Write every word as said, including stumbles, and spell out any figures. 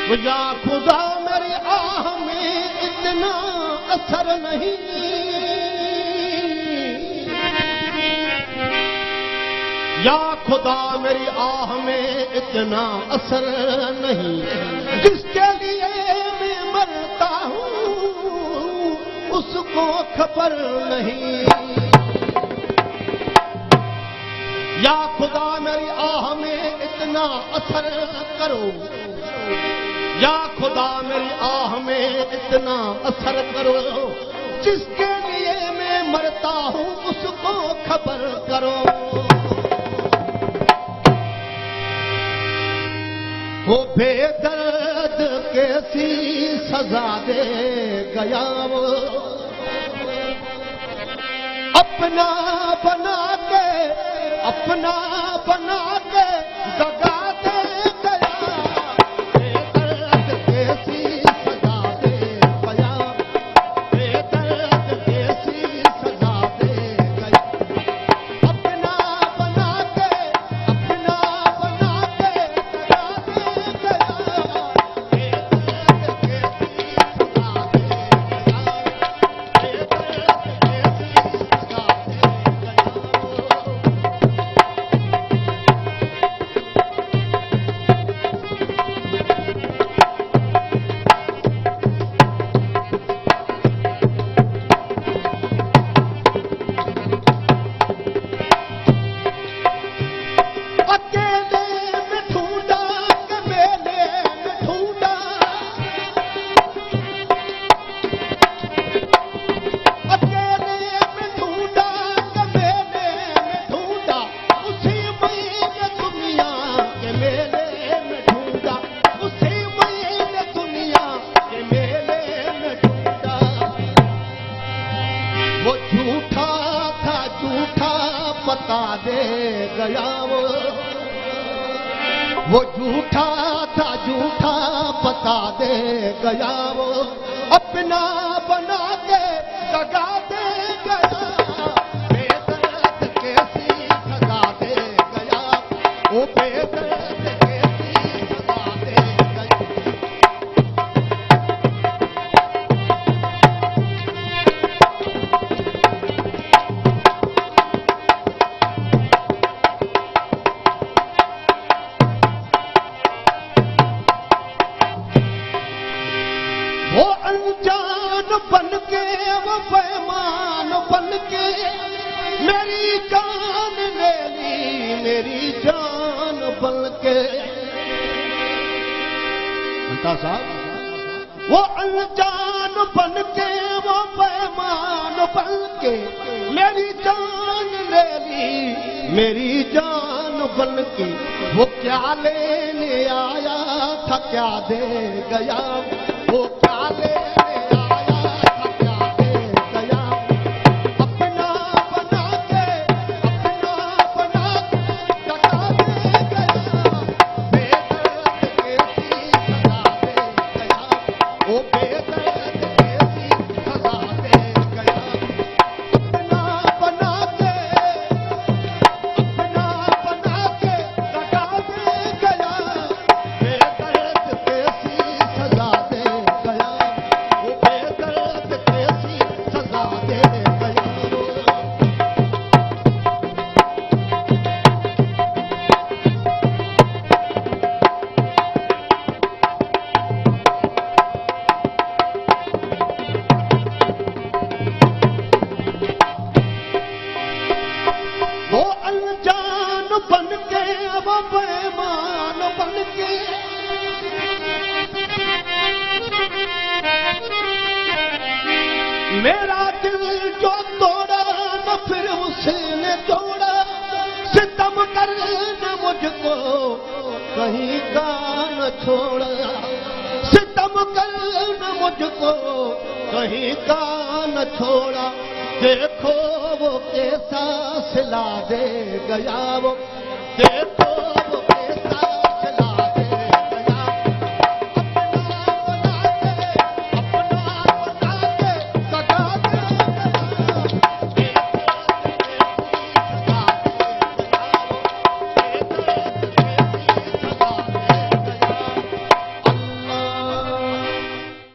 या खुदा मेरी आह में इतना असर नहीं, या खुदा मेरी आह में इतना असर नहीं, जिसके लिए मैं मरता हूँ उसको खबर नहीं। या खुदा मेरी आह में इतना असर करो, या खुदा मेरी आह में इतना असर करो, जिसके लिए मैं मरता हूँ उसको खबर करो। वो बेदर्द कैसी सजा दे गया, वो अपना बना के अपना बना के दगा दे गया। बेदर्द कैसी सजा दे गया, बेदर्द कैसी सजा दे गया, अपना बना के अपना बना के दगा दे गया। बेदर्द कैसी सजा दे गया, बेदर्द कैसी सजा दे गया। वो झूठा था झूठा पता दे गया, वो वो झूठा था झूठा पता दे गया, वो अपना बना के दगा दे गया। बेदर्द कैसी सजा दे गया, वो बेदर्द कैसी सजा दे गया। वो अनजान बन के वो बेईमान बन के मेरी जान ले ली, मेरी जान बन के। अंता साहब वो अनजान बन के वो बेईमान बन के मेरी जान ले ली, मेरी जान बन के। वो क्या लेने आया था क्या दे गया, वो क्या लेने आया था क्या दे गया। अपना बना के अपना बना के दगा दे गया। बेदर्द कैसी सजा दे गया, वो बेदर्द कैसी सजा दे गया। अपना बना के अपना बना के दगा दे गया। बेदर्द कैसी सजा दे गया, वो बेदर्द कैसी सजा दे गया। वो अनजान बन के वो बेईमान बन के मेरा दिल जो तोड़ा न फिर उसने तोड़ा। सितम कर न मुझको कहीं का न छोड़ा, सितम कर न मुझको कहीं का न छोड़ा। देखो वो कैसा सिला दे गया, वो देखो